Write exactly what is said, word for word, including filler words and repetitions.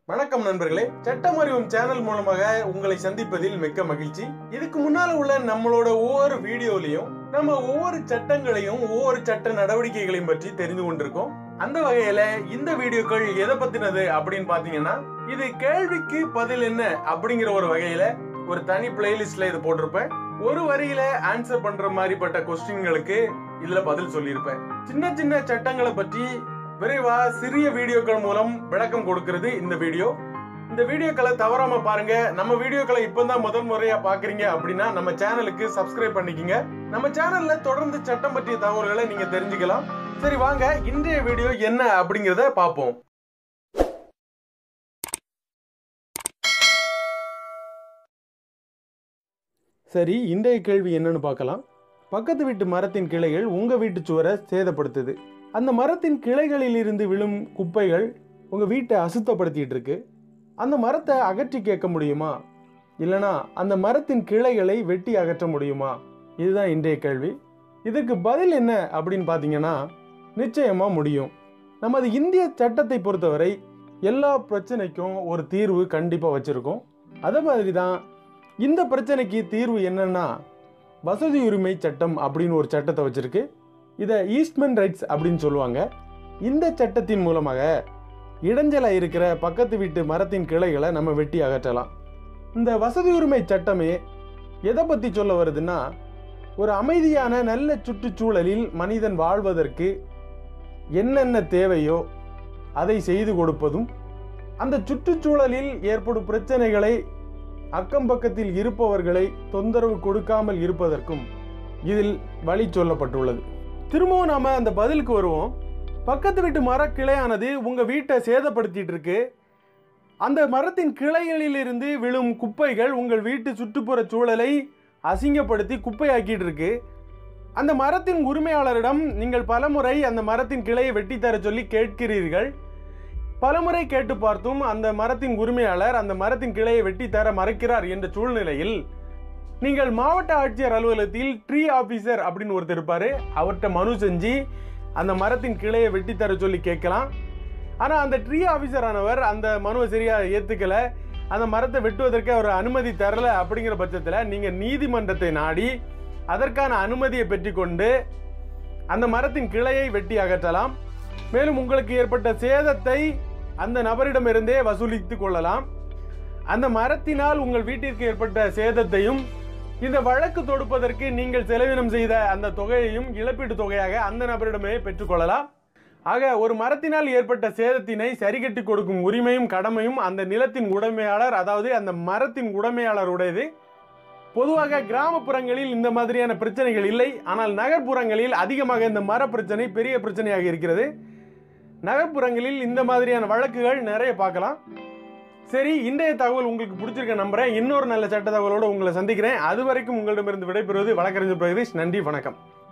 வணக்கம் நண்பர்களே, சட்டம் அறிவும் சேனல் மூலமாக உங்களை சந்திப்பதில் மிக்க மகிழ்ச்சி. இதுக்கு முன்னால உள்ள நம்மளோட ஒவ்வொரு வீடியோலையும் நம்ம ஒவ்வொரு சட்டங்களையும் ஒவ்வொரு சட்ட நடவடிக்கைகளையும் பற்றி தெரிந்து கொண்டிருக்கோம். அந்த வகையில இந்த வீடியோக்கள் எதை பத்தினது அப்படின்னு பாத்தீங்கன்னா, இது கேள்விக்கு பதில் என்ன அப்படிங்கிற ஒரு வகையில ஒரு தனி பிளேலிஸ்ட்ல இது போட்டிருப்பேன். ஒரு வரியில ஆன்சர் பண்ற மாதிரிப்பட்ட கொஸ்டின்களுக்கு இதுல பதில் சொல்லியிருப்பேன். சின்ன சின்ன சட்டங்களை பற்றி விரைவா சிறிய வீடியோக்கள் மூலம் விளக்கம் கொடுக்கிறது இந்த வீடியோ. இந்த வீடியோக்களை தவறாம பாருங்க. நம்ம வீடியோக்களை இப்பதான் முதல் முறையா பாக்குறீங்க அப்படின்னா நம்ம சேனலுக்கு சப்ஸ்கிரைப் பண்ணிக்கங்க. நம்ம சேனல்ல தொடர்ந்து சட்டம் பற்றிய தகவல்களை நீங்க தெரிஞ்சுக்கலாம். சரி வாங்க, இன்றைய வீடியோ என்ன அப்படிங்கறத பார்ப்போம். சரி, இன்றைய கேள்வி என்னன்னு பார்க்கலாம். பக்கத்து வீட்டு மரத்தின் கிளைகள் உங்க வீட்டு சுவரை சேதப்படுத்துது. அந்த மரத்தின் கிளைகளில் இருந்து விழும் குப்பைகள் உங்கள் வீட்டை அசுத்தப்படுத்திட்டு இருக்கு. அந்த மரத்தை அகற்றி கேட்க முடியுமா, இல்லைனா அந்த மரத்தின் கிளைகளை வெட்டி அகற்ற முடியுமா? இதுதான் இன்றைய கேள்வி. இதுக்கு பதில் என்ன அப்படின்னு பார்த்தீங்கன்னா, நிச்சயமாக முடியும். நமது இந்திய சட்டத்தை பொறுத்தவரை எல்லா பிரச்சனைக்கும் ஒரு தீர்வு கண்டிப்பாக வச்சுருக்கோம். அதே மாதிரி தான் இந்த பிரச்சனைக்கு தீர்வு என்னன்னா, வசதி உரிமை சட்டம் அப்படின்னு ஒரு சட்டத்தை வச்சுருக்கு. இதை ஈஸ்ட்மென் ரைட்ஸ் அப்படின்னு சொல்லுவாங்க. இந்த சட்டத்தின் மூலமாக இடைஞ்சலாக இருக்கிற பக்கத்து வீட்டு மரத்தின் கிளைகளை நம்ம வெட்டி அகற்றலாம். இந்த வசதி உரிமை சட்டமே எதை பற்றி சொல்ல வருதுன்னா, ஒரு அமைதியான நல்ல சுற்றுச்சூழலில் மனிதன் வாழ்வதற்கு என்னென்ன தேவையோ அதை செய்து கொடுப்பதும், அந்த சுற்றுச்சூழலில் ஏற்படும் பிரச்சனைகளை அக்கம் பக்கத்தில் இருப்பவர்களை தொந்தரவு கொடுக்காமல் இருப்பதற்கும் இதில் வழி சொல்லப்பட்டுள்ளது. திரும்பவும் நாம அந்த பதிலுக்கு வருவோம். பக்கத்து வீட்டு மர கிளையானது உங்க வீட்டை சேதப்படுத்திட்டு இருக்கு. அந்த மரத்தின் கிளைகளில் இருந்து விழும் குப்பைகள் உங்கள் வீட்டு சுற்றுப்புற சூழலை அசிங்கப்படுத்தி குப்பையாக்கிட்டு இருக்கு. அந்த மரத்தின் உரிமையாளரிடம் நீங்கள் பலமுறை அந்த மரத்தின் கிளையை வெட்டி தர சொல்லி கேட்கிறீர்கள். பலமுறை கேட்டு பார்த்தும் அந்த மரத்தின் உரிமையாளர் அந்த மரத்தின் கிளையை வெட்டி தர மறுக்கிறார் என்ற சூழ்நிலையில் நீங்கள் மாவட்ட ஆட்சியர் அலுவலகத்தில் ட்ரீ ஆபீசர் அப்படின்னு ஒருத்தர் இருப்பாரு. அவர்கிட்ட மனு செஞ்சு அந்த மரத்தின் கிளையை வெட்டி தர சொல்லி கேட்கலாம். ஆனால் அந்த ட்ரீ ஆபீசர் ஆனவர் அந்த மனுவை சரியா ஏற்றுக்கல, அந்த மரத்தை வெட்டுவதற்கு அவர் அனுமதி தரல. அப்படிங்கிற பட்சத்தில் நீங்கள் நீதிமன்றத்தை நாடி அதற்கான அனுமதியை பெற்றுக்கொண்டு அந்த மரத்தின் கிளையை வெட்டி அகற்றலாம். மேலும் உங்களுக்கு ஏற்பட்ட சேதத்தை அந்த நபரிடமிருந்தே வசூலித்து கொள்ளலாம். அந்த மரத்தினால் உங்கள் வீட்டிற்கு ஏற்பட்ட சேதத்தையும் இந்த வழக்கு தொடுப்பதற்கு நீங்கள் செலவினம் செய்த அந்த தொகையையும் இழப்பீட்டு தொகையாக அந்த நபரிடமே பெற்றுக்கொள்ளலாம். ஆக ஒரு மரத்தினால் ஏற்பட்ட சேதத்தினை சரிகட்டி கொடுக்கும் உரிமையும் கடமையும் அந்த நிலத்தின் உடைமையாளர், அதாவது அந்த மரத்தின் உடைமையாளருடையது. பொதுவாக கிராமப்புறங்களில் இந்த மாதிரியான பிரச்சனைகள் இல்லை. ஆனால் நகர்ப்புறங்களில் அதிகமாக இந்த மர பிரச்சனை பெரிய பிரச்சனையாக இருக்கிறது. நகர்ப்புறங்களில் இந்த மாதிரியான வழக்குகள் நிறைய பார்க்கலாம். சரி, இன்றைய தகவல் உங்களுக்கு பிடிச்சிருக்க நம்புறேன். இன்னொரு நல்ல சட்ட தகவலோடு உங்களை சந்திக்கிறேன். அது வரைக்கும் உங்களிடமிருந்து விடைபெறுவது வழக்கறிஞர் பிரகதீஷ். நன்றி, வணக்கம்.